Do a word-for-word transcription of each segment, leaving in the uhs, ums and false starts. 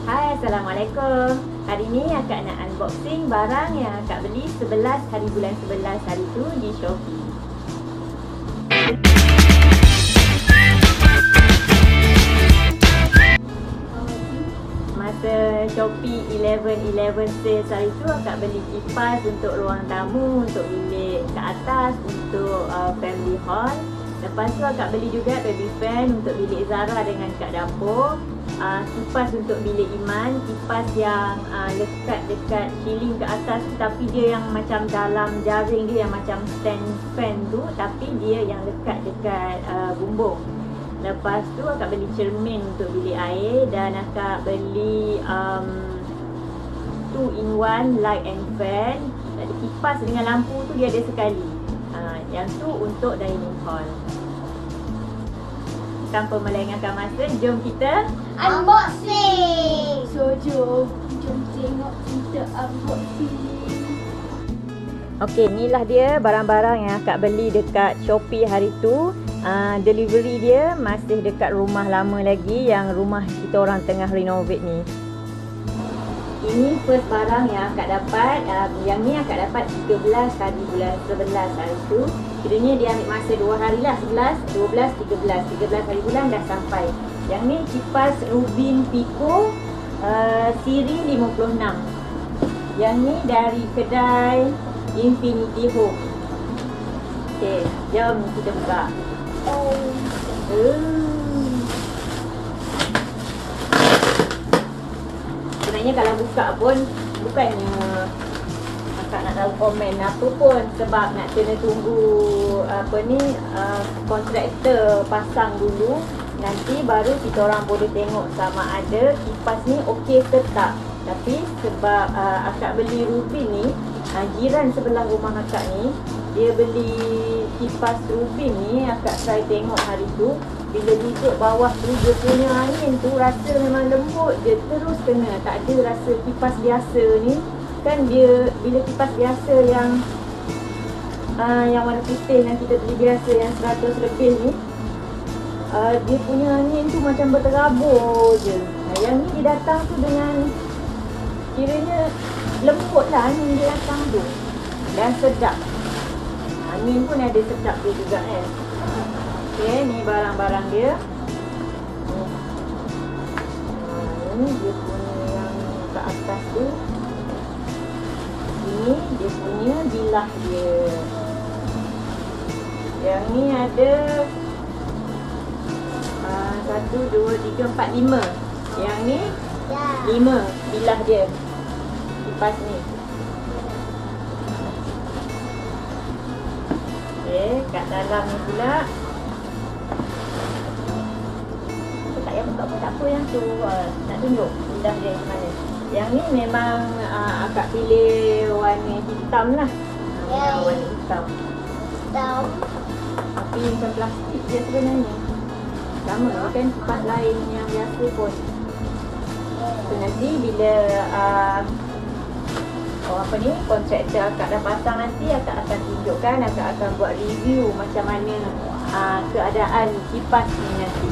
Hai, Assalamualaikum. Hari ni akak nak unboxing barang yang akak beli sebelas hari bulan sebelas hari tu di Shopee. Masa Shopee eleven eleven sales hari tu, akak beli kipas untuk ruang tamu, untuk bilik kat atas, untuk uh, family hall. Lepas tu akak beli juga baby fan untuk bilik Zara dengan kat dapur. Uh, kipas untuk bilik Iman, kipas yang uh, lekat dekat ceiling ke atas tu, tapi dia yang macam dalam jaring dia yang macam stand fan tu, tapi dia yang lekat dekat uh, bumbung. Lepas tu akak beli cermin untuk bilik air, dan akak beli um, two in one light and fan. Ada kipas dengan lampu tu dia ada sekali. uh, Yang tu untuk dining hall. Tanpa melengahkan masa, jom kita unboxing. So jom, jom tengok kita unboxing. Okey, inilah dia barang-barang yang akak beli dekat Shopee hari tu. uh, Delivery dia masih dekat rumah lama lagi, yang rumah kita orang tengah renovate ni. Ini first barang yang akak dapat. uh, Yang ni akak dapat tiga belas hari bulan sebelas hari tu. Kiranya dia ambil masa dua hari lah, sebelas, dua belas, tiga belas. tiga belas hari bulan dah sampai. Yang ni kipas Rubin Pico uh, siri lima puluh enam. Yang ni dari kedai Infinity Home. Okey, jom kita buka. Oh. uh. Sebenarnya kalau buka pun bukannya akak nak tahu komen apa pun, sebab nak kena tunggu apa ni uh, kontraktor pasang dulu, nanti baru kita orang boleh tengok sama ada kipas ni okey ke tak. Tapi sebab uh, akak beli Rubin ni, uh, jiran sebelah rumah akak ni dia beli kipas Rubin ni, akak try tengok hari tu. Bila duduk bawah tu, dia punya angin tu rasa memang lembut je, terus kena. Tak ada rasa kipas biasa ni. Kan dia, bila kipas biasa yang uh, yang warna putih yang kita beli biasa, yang seratus lebih ni, uh, dia punya angin tu macam berterabur je. Nah, yang ni dia datang tu dengan kiranya lembut lah angin dia datang tu, dan sedap. Angin pun ada sedap dia juga kan. Okay, ni barang-barang dia. Ini dia punya yang ke atas tu. Ini dia punya bilah dia. Yang ni ada uh, satu, dua, tiga, empat, lima. Yang ni Ya. lima bilah dia, kipas ni. Okay, kat dalam ni pula tak payah buka pun tak apa yang tu. uh, Nak tunjuk bilah dia macam mana. Yang ni memang uh, akak pilih warna hitam lah. Yeah. uh, Warna hitam. Tahu. Tapi macam plastik je sebenarnya. Sama kan kipas lain yang biasa pun. So nanti bila uh, oh, apa ni, kontraktor akak dah pasang, nanti akak akan tunjukkan, akak akan buat review macam mana uh, keadaan kipas ni nanti.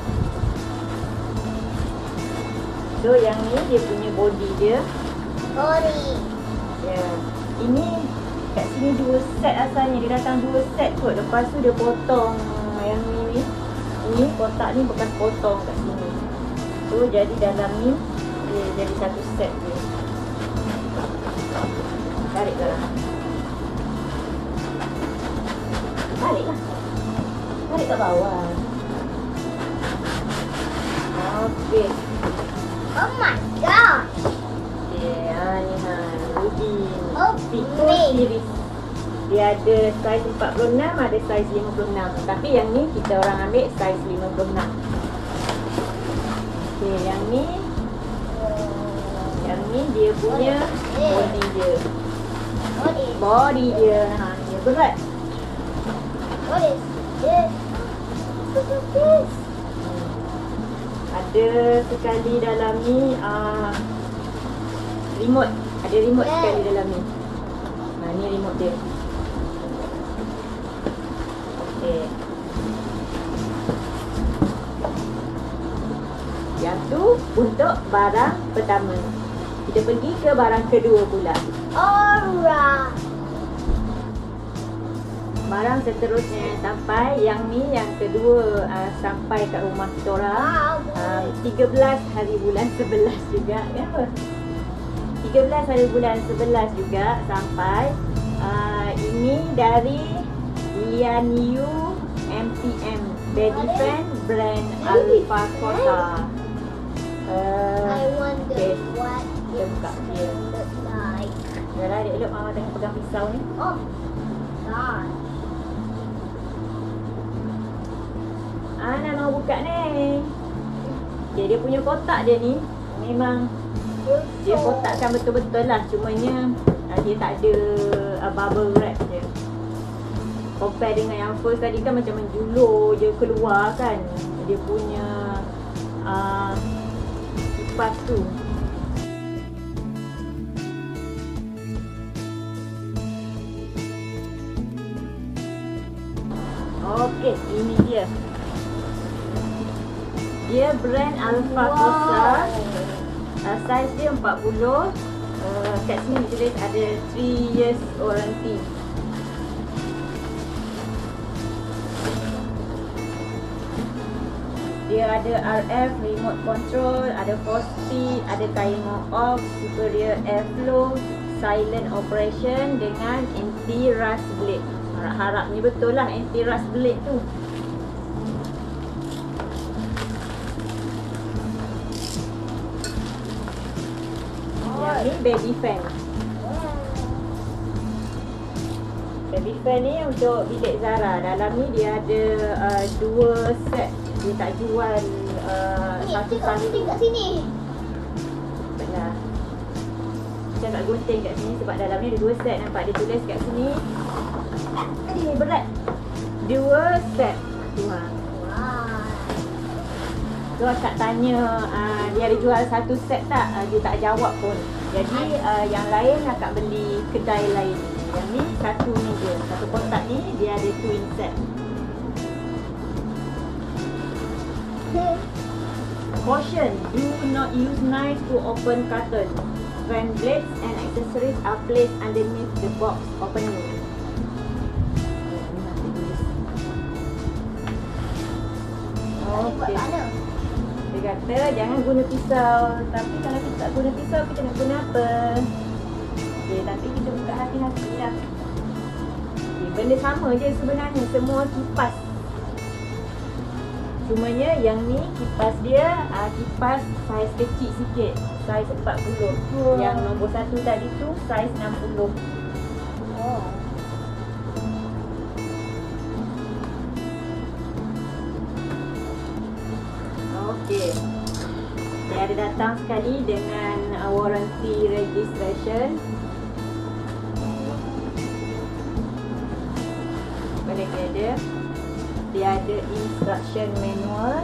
So yang ni dia punya body dia. Body. Ya. Ini kat sini dua set asalnya, dia datang dua set kot. Lepas tu dia potong yang ni ni. Ini kotak ni bekas potong kat sini. So jadi dalam ni dia jadi satu set dia. Tarik lah. Tarik lah. Tarik kat bawah. Okey. Oh my god. Okay, ha ni ha. Rubin. Oh, Pico ni. series. Dia ada saiz empat puluh enam, ada saiz lima puluh enam. Tapi yang ni kita orang ambil saiz lima puluh enam. Okey, yang ni yang ni dia punya body dia. Body. Body dia. Ha, dia berat. What is this? What is this? Ada sekali dalam ni uh, remote. Ada remote Yeah. sekali dalam ni. Ha, ni remote dia. Okey. Yang tu untuk barang pertama. Kita pergi ke barang kedua pula. Alright. Barang seterusnya sampai yang ni yang kedua uh, sampai kat rumah kita orang. Uh, tiga belas hari bulan sebelas juga. Kenapa? tiga belas hari bulan sebelas juga sampai. Uh, ini dari Lianyu M P M Baby Fan brand Alpha Cosa. Uh, I wonder okay. what Kita it buka dia. look like. Yalah, dia elok mama tengah pegang pisau ni. Oh God. Ana mau buka ni. Okay, dia punya kotak dia ni memang dia kotakkan betul-betul lah. Cumanya uh, dia tak ada uh, bubble wrap je. Compare dengan yang first tadi kan macam menjulur je keluar kan. Dia punya uh, kipas tu. Okey, ini dia. Dia brand Alpha Cosa. Uh, saiz dia empat puluh. Uh, kat sini tulis ada three years warranty. Dia ada R F, remote control, ada four speed, ada timer off, superior airflow, silent operation dengan anti rust blade. Harap-harap ni betul lah anti rust blade tu. Yang ni baby fan. Baby fan ni untuk bilik Zara. Dalam ni dia ada uh, dua set. Dia tak jual uh, Ni, satu tengok kali. gunting kat sini. Benar. Saya tak gunting kat sini sebab dalam ni ada dua set. Nampak dia tulis kat sini. Ni berat. Dua set. Dua. Wow. So akak tanya uh, dia ada jual satu set tak? Uh, dia tak jawab pun. Jadi uh, yang lain akak beli kedai lain. Yang ni satu ni je. Satu kotak ni dia ada twin set. Caution, do not use knife to open carton. Fan blades and accessories are placed underneath the box opening. Buat Okey. mana? Dia kata jangan guna pisau. Tapi kalau kita tak guna pisau, kita nak guna apa? Okey, tapi kita buka hati-hati lah. Okay, benda sama je sebenarnya. Semua kipas. Cumanya yang ni kipas dia uh, kipas saiz kecil sikit. Saiz empat puluh. Oh. Yang nombor satu tadi tu saiz enam puluh. Oh. Okey. Dia ada datang sekali dengan uh, warranty registration. Apa lagi ada? Dia ada instruction manual.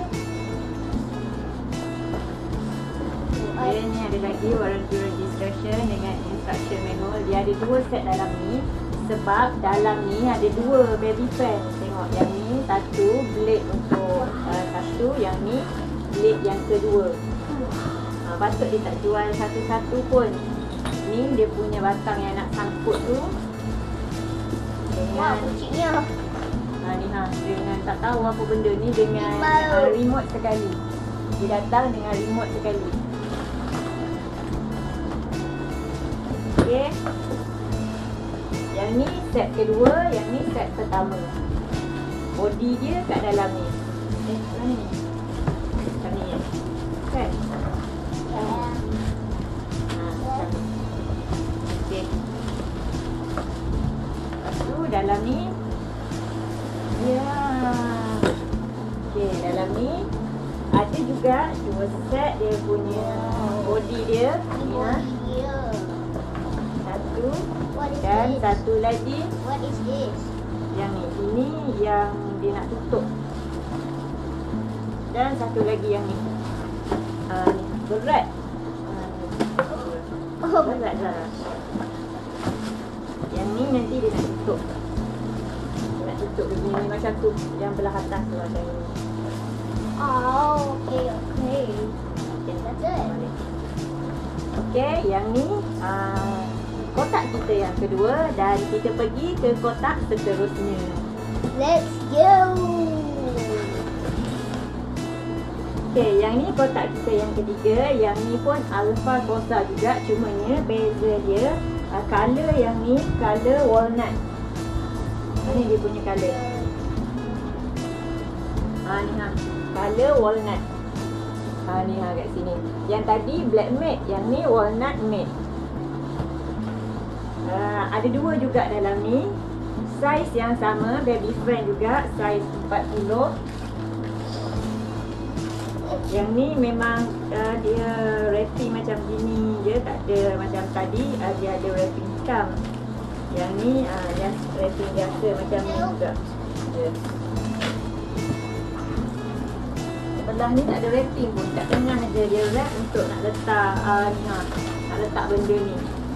Dia ni ada lagi warranty registration dengan instruction manual. Dia ada dua set dalam ni. Sebab dalam ni ada dua baby fan. Tengok yang ni satu blade untuk uh, satu. Yang ni blade yang kedua. uh, Patut dia tak jual satu-satu pun. Ni dia punya batang yang nak sangkut tu. Wah, Dengan kecilnya. Ha ni ha dengan tak tahu apa benda ni dengan Timbal. uh, remote sekali. Dia datang dengan remote sekali. Okey. Yang ni set kedua, yang ni set pertama. Body dia kat dalam ni. Eh, mana ni? Kat ni ya. Kan? Ha, kat ni. Okey. Lepas tu dalam ni ya. Okey, dalam ni ada juga dua set dia punya body dia. Ni ha. Yeah. Satu What is dan this? satu lagi What is this? yang ni. Ini yang dia nak tutup. Dan satu lagi yang ni. Ah ni berat. Ah, ni. Oh, Berat lah. Yang ni nanti dia nak tutup. Nak tutup dia punya ni macam tu. Yang belah atas tu macam ni. oh, okay, okay. Okey, yang ni uh, kotak kita yang kedua dan kita pergi ke kotak seterusnya. Let's go. Okey, yang ni kotak kita yang ketiga. Yang ni pun Alpha Corsa juga, cumanya beza dia uh, color yang ni color walnut. Ni dia punya color. Ha ni ha, color walnut. Ha ni ha kat sini. Yang tadi black matte, yang ni walnut matte. Uh, ada dua juga dalam ni. Saiz yang sama, baby friend juga, saiz empat puluh. Yang ni memang uh, dia wrapping macam gini je, tak ada macam tadi uh, dia ada wrapping hitam. Yang ni uh, yang wrapping biasa macam ni juga. Yeah. Sebelah ni tak ada wrapping pun, tak tengah je dia wrap untuk nak letak uh, ni ha, nak letak benda ni.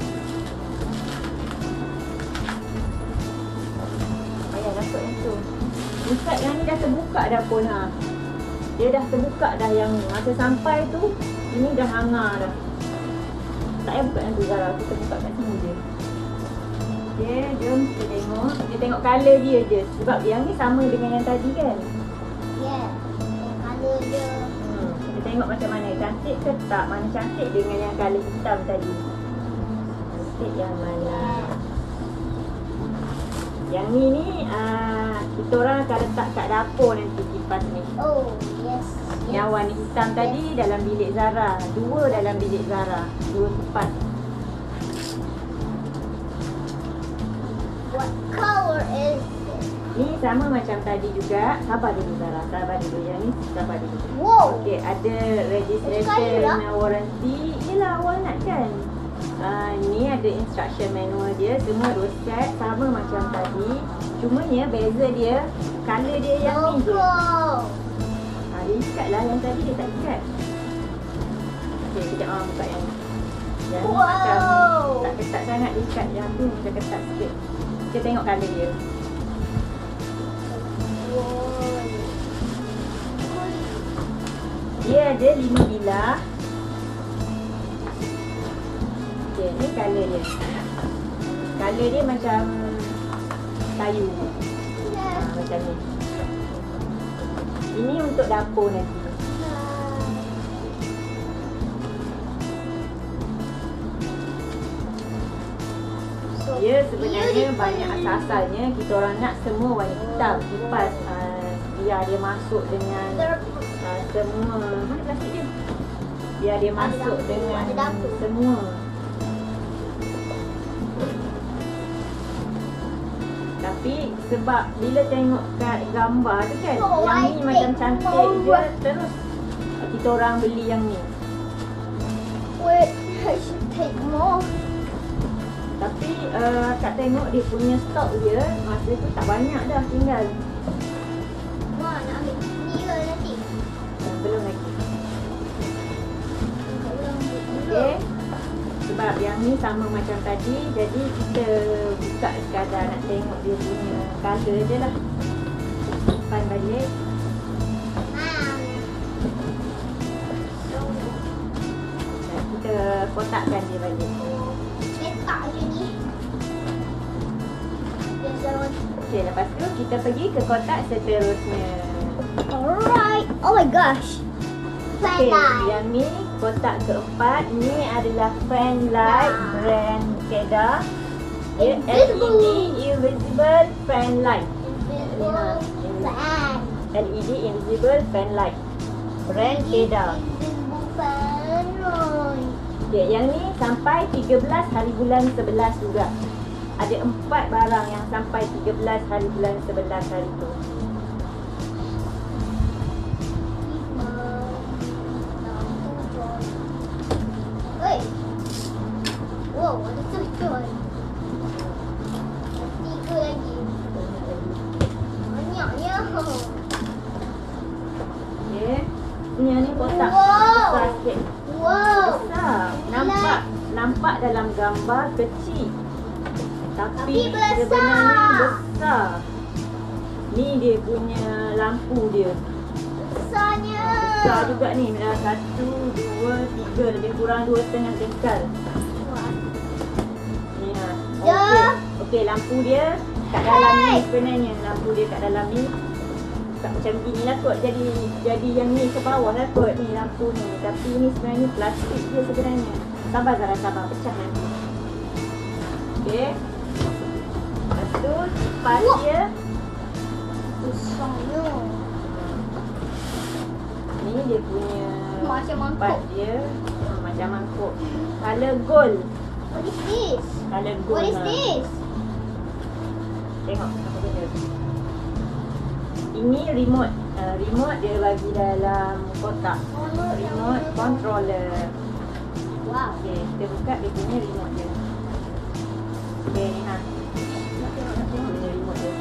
Ayah dapat yang tu. Inside yang ni dah terbuka dah pun ha. Dia dah terbuka dah yang ni. Masa sampai tu, ini dah hangar dah. Tak payah buka yang tu Zara, kita buka kat sini je. Okay, jom kita tengok. Kita tengok colour dia je. Sebab yang ni sama dengan yang tadi kan? Yeah. Color dia. Hmm, kita tengok macam mana. Cantik ke tak? Mana cantik dengan yang colour hitam tadi? Cantik yang mana? Yang ni ni, uh, kita orang akan letak kat dapur nanti kipas ni. Oh, yes. Yang warna hitam yes. tadi dalam bilik Zara. Dua dalam bilik Zara. Dua kipas. What color is it? Ni sama macam tadi juga. Sabar dulu Zara. Sabar dulu. Yang ni sabar dulu. Wow. Okey, ada registration warranty. Yelah, walnut kan. Uh, ni ada instruction manual dia. Semua dua set. Sama macam tadi. Cumanya beza dia, colour dia yang ni je. Ha, dia ikat lah. Yang tadi dia tak ikat. Okey, kita orang buka yang ni. Yang ni Wow. macam tak ketat sangat dia ikat. Yang tu macam ketat sikit. Kita tengok colour dia. Dia ada lima bilah. Okey, ni colour dia. Colour dia macam kayu. Ha, macam ni. Ini untuk dapur nanti. Dia sebenarnya banyak asal-asalnya kita orang nak semua warna hitam kipas uh, biar dia masuk dengan uh, semua. Mana plastik dia? Biar dia masuk dengan semua. Tapi sebab bila tengok kat gambar tu kan, Oh, yang I ni macam think cantik more. je, terus kita orang beli yang ni. Wait, I should take more. Tapi uh, Kak tengok dia punya stok dia masa tu tak banyak dah tinggal. Ma, nak ambil ni ke nanti? Uh, belum lagi. Belum. Okey. Sebab yang ni sama macam tadi, jadi kita buka sekadar nak tengok dia punya colour je lah. Simpan balik. Dan kita kotakkan dia balik. Letak je ni. Okey, lepas tu kita pergi ke kotak seterusnya. Alright. Oh my gosh. Okey, Fan yang ni kotak keempat. Ni adalah fan light Nah. brand Keda. Dia L E D Invisible. invisible fan light. Invisible fan. L E D invisible fan light. Brand Keda. Invisible fan. Okey, yang ni sampai tiga belas hari bulan sebelas juga. Ada empat barang yang sampai tiga belas hari bulan sebelas hari tu. Hey. Wow, ada tujuh. Tiga lagi. Banyaknya. Okey. Ni yang ni kotak Wow. besar sikit. Wow. Besar. Nampak nampak dalam gambar kecil. Tapi, Tapi besar. sebenarnya besar. Ni dia punya lampu dia. Besarnya. Besar juga ni. Dah satu, dua, tiga lebih kurang. kurang dua setengah jengkal. Wah. Ni ha. Ya. Okey. Okey, lampu dia kat dalam ni sebenarnya. Lampu dia kat dalam ni. Tak macam gini lah kot. Jadi jadi yang ni ke bawah lah kot ni lampu ni. Tapi ni sebenarnya plastik dia sebenarnya. Sabar Zara, sabar. Pecah nanti. Okey. Lepas tu kipas Wah. dia. Besarnya. Ni dia punya Macam kipas mangkuk. dia. Hmm, macam mangkuk. Color gold. What is this? Color gold. What is ha. this? Tengok apa benda. Ini remote. Uh, remote dia bagi dalam kotak. Remote controller. Wow. Okey, kita buka dia punya remote dia. Okey ni ha. Dia punya remote dia.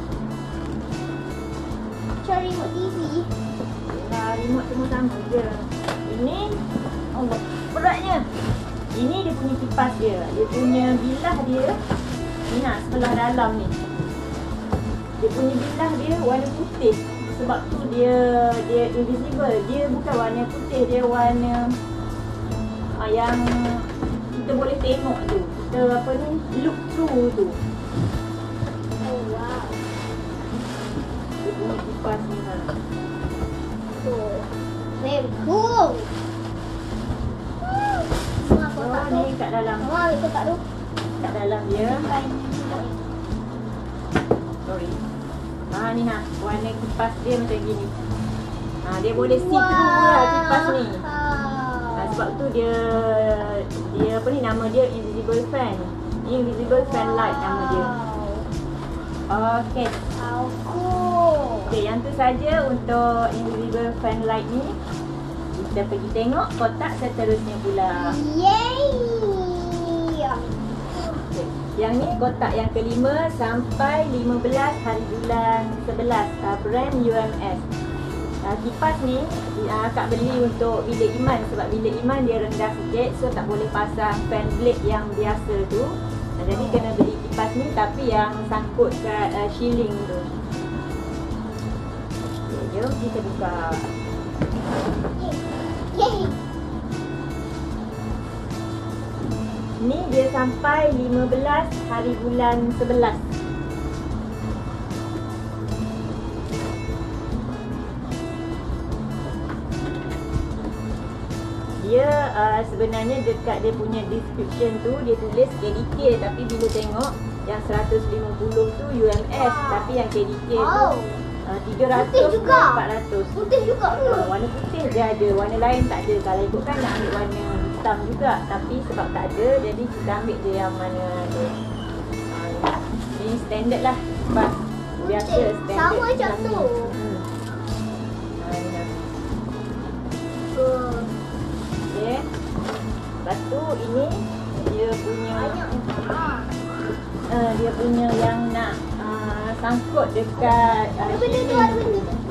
Cari remote T V. Yalah, remote semua sama je. Ini Allah, beratnya. Ini dia punya kipas dia. Dia punya bilah dia. Ni ha, sebelah dalam ni. Dia punya bilah dia warna putih. Sebab tu dia dia invisible. Dia bukan warna putih, dia warna uh, yang kita boleh tengok tu. Kita apa ni, look through tu. Oh wow. Dia punya kipas ni ha. Oh. Very cool. Mama So kotak tu. ni kat dalam Mama ambil kotak tu. kat dalam dia. Bukan. Sorry. Ha ni ha, warna kipas dia macam gini. Ha dia boleh see through lah kipas ni. Ha, sebab tu dia dia apa ni, nama dia invisible fan. Invisible fan light nama dia. Okey. How cool. Okey, yang tu saja untuk invisible fan light ni. Kita pergi tengok kotak seterusnya pula. Yay. Okay. Yang ni kotak yang kelima sampai lima belas hari bulan sebelas, uh, brand U M S. Uh, kipas ni uh, Kak beli untuk bilik Iman sebab bilik Iman dia rendah sikit, so tak boleh pasang fan blade yang biasa tu. Uh, jadi kena beli kipas ni tapi yang sangkut kat uh, shilling tu. Okay, jom kita buka. Yay. Ni dia sampai lima belas hari bulan sebelas. Dia uh, sebenarnya dekat dia punya description tu dia tulis K D K, tapi bila tengok yang seratus lima puluh tu U M S, Wow. tapi yang K D K tu Oh. uh, tiga ratus Putih ke juga. empat ratus. Putih juga tu. Uh, warna putih dia ada, warna lain tak ada. Kalau ikutkan nak ambil warna hitam juga, tapi sebab tak ada jadi kita ambil je yang mana ada. Uh, ni standard lah, kipas biasa Putih. standard. Sama macam ni. tu. Hmm. Uh, ni dah. Oh. Okay. Lepas tu ini dia punya Banyak. Ah. uh, dia punya yang nak uh, sangkut dekat uh, Ada benda tu, shilling. ada benda tu.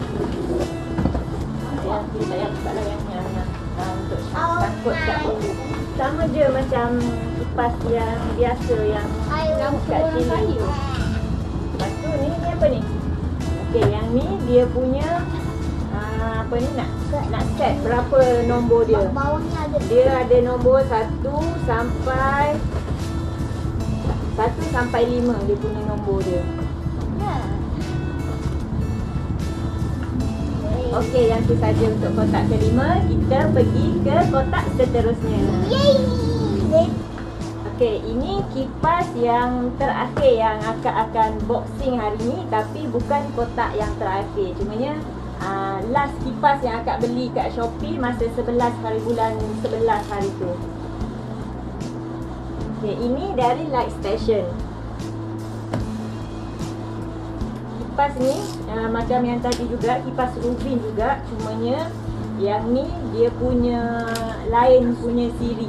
Yang kita yang tak lah yang yang yang, uh, untuk Oh, sangkut kat nice. sini. Sama je macam kipas yang biasa yang I want kat orang sini kaya. tu. Lepas tu ni, ni apa ni? Okey, yang ni dia punya uh, apa ni, nak nak set berapa nombor dia. Bawahnya ada. Dia ada nombor satu sampai satu sampai lima dia punya nombor dia. Ya. Okey, yang tu saja untuk kotak kelima. Kita pergi ke kotak seterusnya. Yay. Okey, ini kipas yang terakhir yang akak akan boxing hari ni, tapi bukan kotak yang terakhir. Cumanya uh, last kipas yang akak beli kat Shopee masa sebelas hari bulan sebelas hari tu. Okey, ini dari Light Station. Kipas ni uh, macam yang tadi juga, kipas Rubin juga, cumanya yang ni dia punya lain punya siri.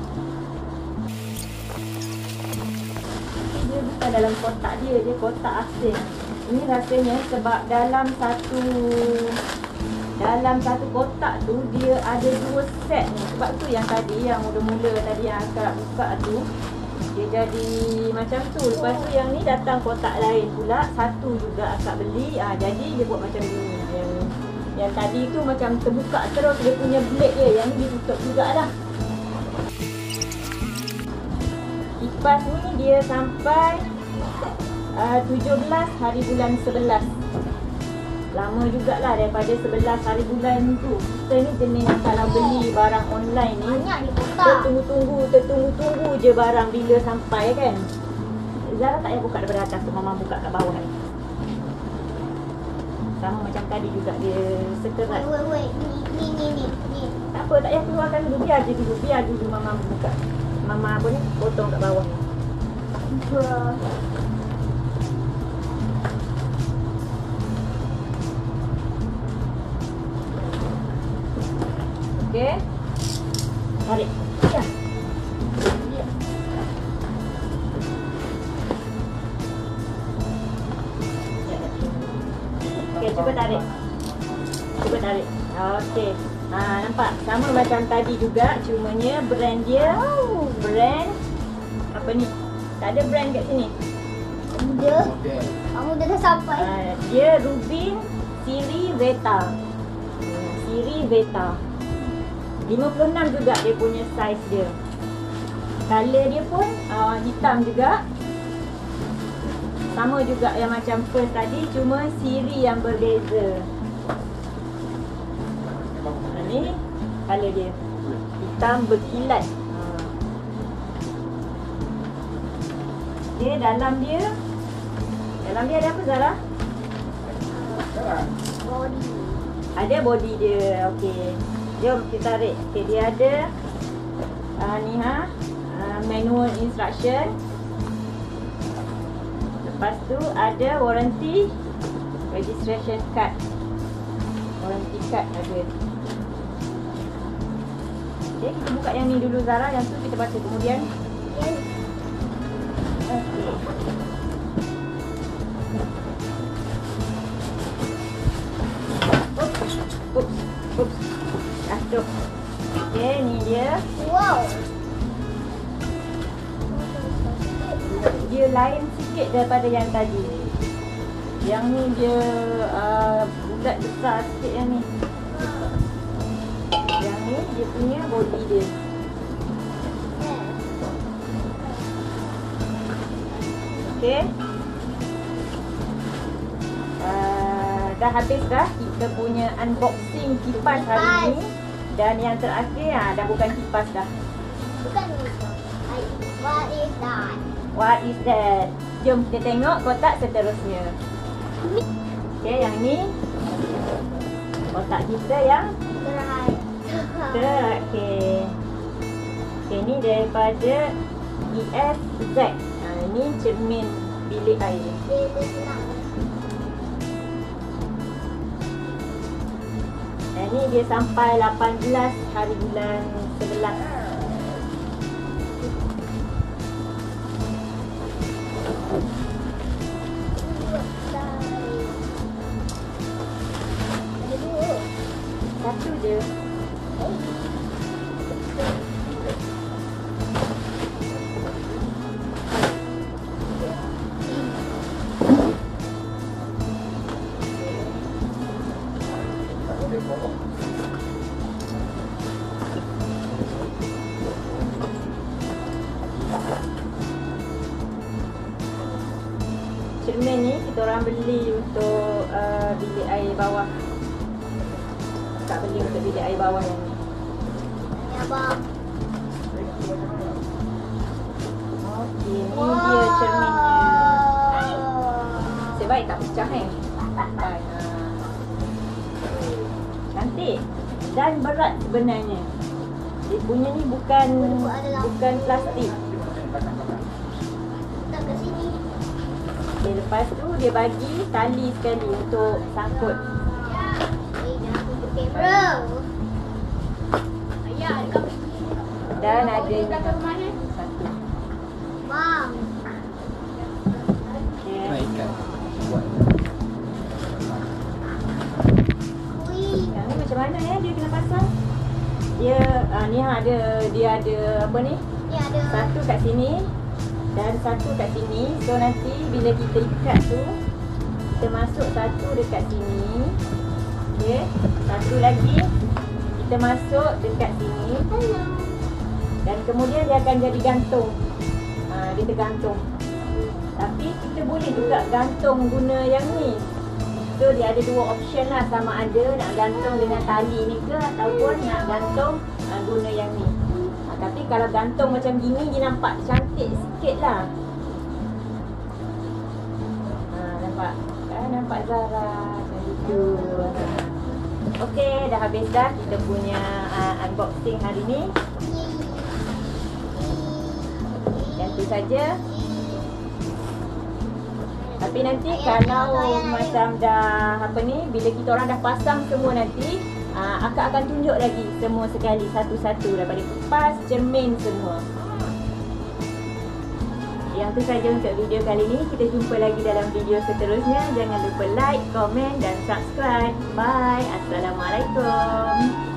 Dia bukan dalam kotak dia, dia kotak asing. Ini rasanya sebab dalam satu dalam satu kotak tu dia ada dua set ni. Sebab tu yang tadi yang mula-mula tadi yang akak buka tu dia jadi macam tu. Lepas tu yang ni datang kotak lain pula, satu juga akak beli. Ah, jadi dia buat macam ni. Yang yang tadi tu macam terbuka terus dia punya blade dia. Yang ni ditutup jugalah. Lepas ni dia sampai uh, tujuh belas hari bulan sebelas. Lama jugalah daripada sebelas hari bulan tu. Kita ni jenis yang kalau beli barang online ni Banyak ni kotak. tertunggu-tunggu, tertunggu-tunggu je barang bila sampai kan. Zara tak payah buka daripada atas tu, Mama buka kat bawah ni. Sama macam tadi juga dia sekerat. Wait, wait, wait. Ni, ni, ni, ni. ni. Tak apa, tak payah keluarkan dulu. Biar je dulu. Biar dulu Mama buka. Mama apa ni? Potong kat bawah ni. Okey. Tarik. Ya. Ya. Okey, cuba tarik. Cuba tarik. Okey. Ha, nampak? Sama macam tadi juga, cumanya brand dia brand apa ni? Tak ada brand kat sini. Dia, kamu dah dah sampai. Ha, dia Rubin Siri Veta. Siri Veta. lima puluh enam juga dia punya saiz dia. Color dia pun uh, hitam juga. Sama juga yang macam first tadi, cuma siri yang berbeza. Ha, ni color dia. Hitam berkilat. Ha. Okay, dalam dia Dalam dia ada apa Zara? Body. Ada body dia. Okey. Jom kita tarik. Okey, dia ada uh, ni ha, uh, manual instruction. Lepas tu ada warranty registration card. Warranty card ada. Okey, kita buka yang ni dulu Zara, yang tu kita baca kemudian. Yes. Okey. Oops, oops, oops. Jatuh. Okey, ni dia. Wow. Dia lain sikit daripada yang tadi. Yang ni dia uh, bulat besar sikit yang ni. Yang ni dia punya body dia. Okey. Uh, dah habis dah kita punya unboxing kipas hari ni. Dan yang terakhir ha, dah bukan kipas dah. Bukan itu. What is that? What is that? Jom kita tengok kotak seterusnya. Okey, yang ni kotak kita yang Terakhir. terakhir. Okey, ni daripada E S Z. Ha, ini cermin bilik air. Dia dia senang. Dan ni dia sampai lapan belas hari bulan sebelas. Ada dua. Satu je. Cermin ni kita orang beli untuk uh, bilik air bawah. Tak beli untuk bilik air bawah yang ni. Ni abang. Okey, ni dia cerminnya. Nasib baik tak pecah eh. Sampai. Ha. Cantik dan berat sebenarnya. Dia punya ni bukan bukan plastik. Tak kat sini. Okay, lepas tu dia bagi tali sekali untuk sangkut. Eh, jangan tunjuk kamera. Ayah, dekat Dan ada ni belakang rumah ni. satu. Bang. Okay. Kena ikan buat. Wih. Yang ni macam mana ya dia kena pasang? Dia ah, ni ha, ada dia ada apa ni? Ni ada. Satu kat sini dan satu kat sini. So nanti bila kita ikat tu kita masuk satu dekat sini. Okey. Satu lagi kita masuk dekat sini. Hello. Dan kemudian dia akan jadi gantung. Ha, uh, dia tergantung. Tapi kita boleh juga gantung guna yang ni. So dia ada dua option lah, sama ada nak gantung dengan tali ni ke ataupun nak gantung uh, guna yang ni. Uh, tapi kalau gantung macam gini dia nampak cantik sikit lah. Uh, nampak? Uh, nampak Zara macam itu. Okey, dah habis dah kita punya uh, unboxing hari ni. Yang tu saja. Tapi nanti kalau macam dah apa ni, bila kita orang dah pasang semua nanti, uh, akak akan tunjuk lagi semua sekali satu-satu daripada kipas, cermin semua. Yang tu saja untuk video kali ni. Kita jumpa lagi dalam video seterusnya. Jangan lupa like, komen dan subscribe. Bye. Assalamualaikum.